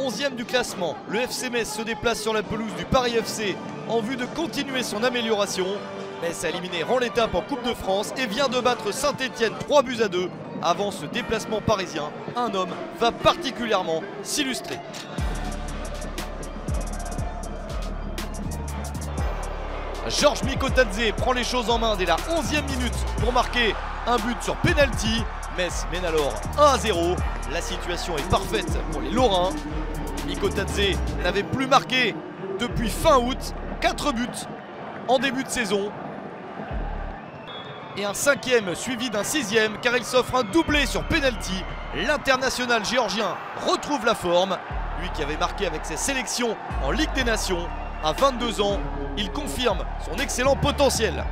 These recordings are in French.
11e du classement, le FC Metz se déplace sur la pelouse du Paris FC en vue de continuer son amélioration. Metz a éliminé Rennes l'étape en Coupe de France et vient de battre Saint-Etienne 3-2. Avant ce déplacement parisien, un homme va particulièrement s'illustrer. Georges Mikotadze prend les choses en main dès la 11e minute pour marquer un but sur penalty. Metz mène alors 1-0. La situation est parfaite pour les Lorrains. Mikotadze n'avait plus marqué depuis fin août. 4 buts en début de saison. Et un 5e suivi d'un 6e car il s'offre un doublé sur penalty. L'international géorgien retrouve la forme. Lui qui avait marqué avec ses sélections en Ligue des Nations. À 22 ans, il confirme son excellent potentiel.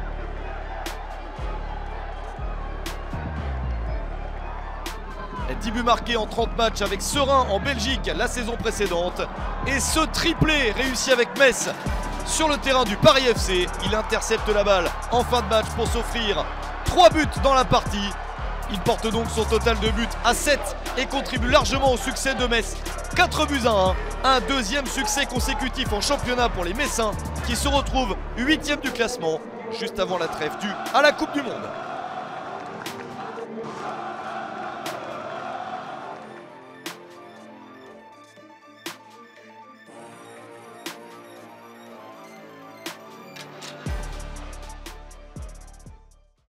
Les 10 buts marqués en 30 matchs avec Serein en Belgique la saison précédente. Et ce triplé réussi avec Metz sur le terrain du Paris FC. Il intercepte la balle en fin de match pour s'offrir 3 buts dans la partie. Il porte donc son total de buts à 7 et contribue largement au succès de Metz. 4-1. Un deuxième succès consécutif en championnat pour les Messins qui se retrouvent 8e du classement juste avant la trêve due à la Coupe du Monde.